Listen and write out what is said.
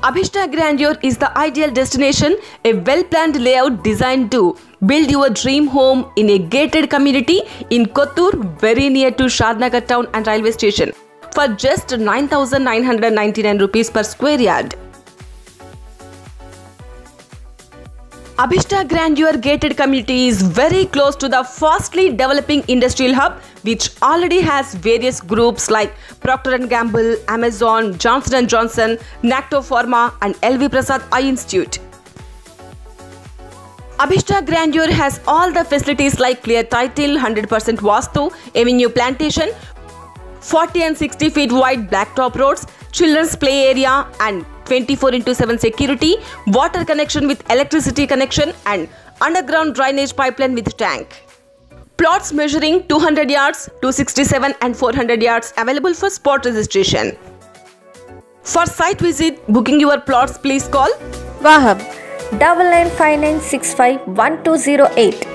Abhishta Grandeur is the ideal destination, a well-planned layout designed to build your dream home in a gated community in Kottur, very near to Shadnagar town and railway station, for just 9,999 rupees per square yard. Abhishta Grandeur gated community is very close to the fastly developing industrial hub, which already has various groups like Procter & Gamble, Amazon, Johnson & Johnson, Nacto Pharma and LV Prasad Eye Institute. Abhishta Grandeur has all the facilities like clear title, 100% Vastu, avenue plantation, 40 and 60 feet wide blacktop roads, children's play area and 24/7 security, water connection with electricity connection and underground drainage pipeline with tank. Plots measuring 200 yards, 267 and 400 yards available for spot registration. For site visit, booking your plots, please call Wahab 9959651208.